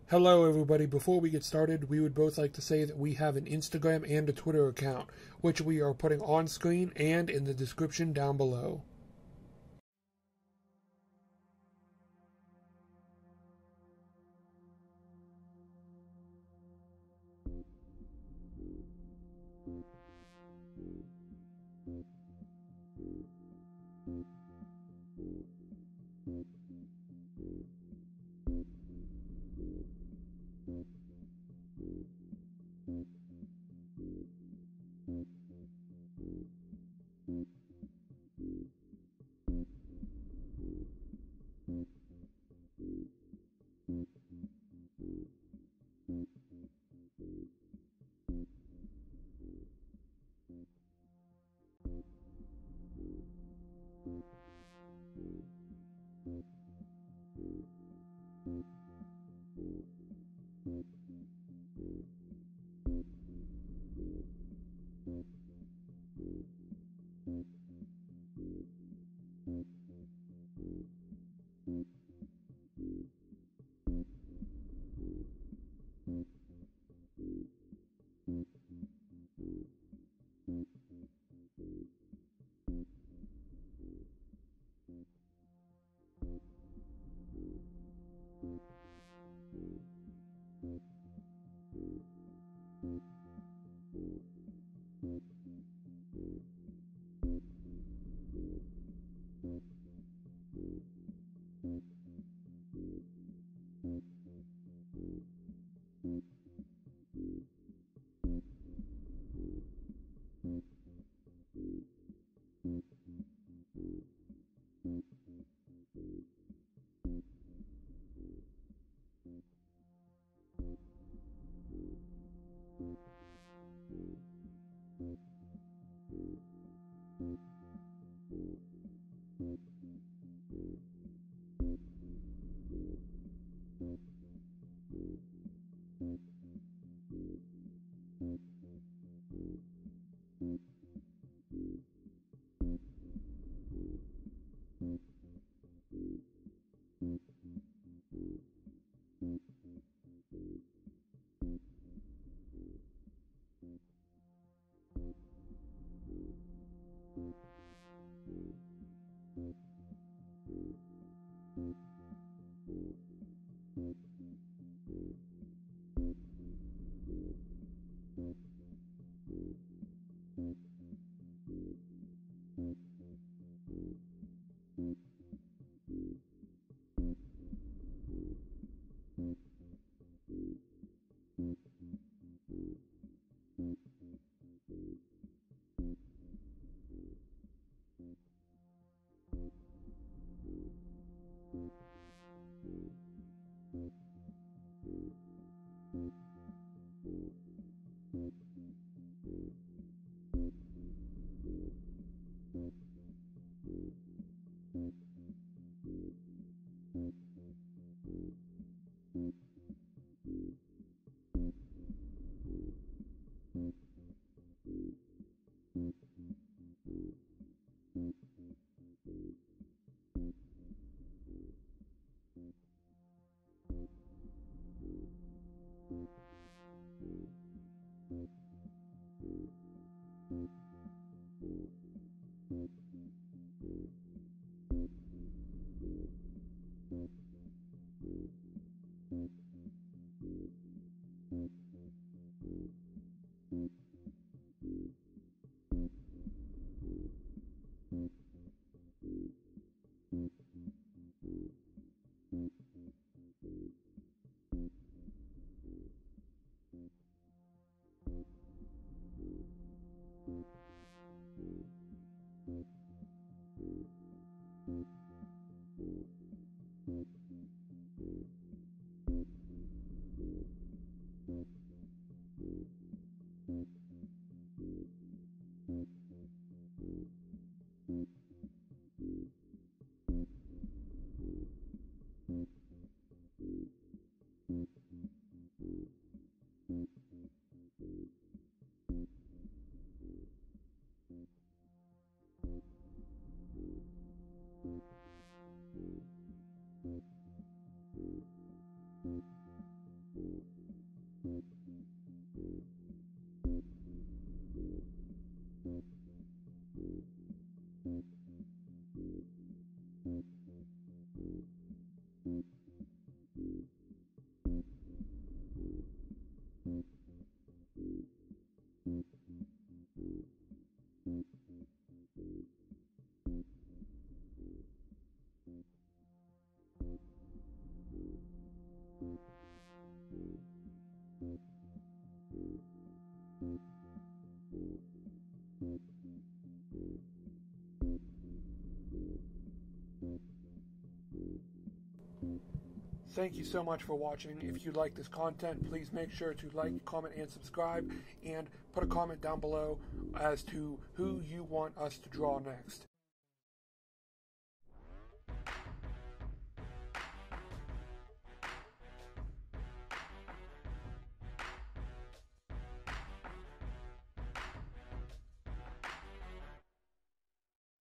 Hello, everybody. Before we get started, we would both like to say that we have an Instagram and a Twitter account, which we are putting on screen and in the description down below. Thank you so much for watching. If you like this content, please make sure to like, comment, and subscribe, and put a comment down below as to who you want us to draw next.